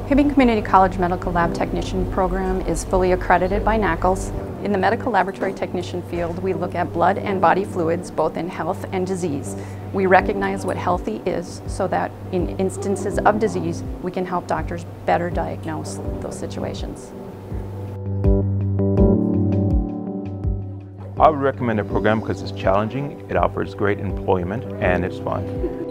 Hibbing Community College Medical Lab Technician program is fully accredited by NACLS. In the medical laboratory technician field, we look at blood and body fluids, both in health and disease. We recognize what healthy is so that in instances of disease, we can help doctors better diagnose those situations. I would recommend the program because it's challenging, it offers great employment, and it's fun.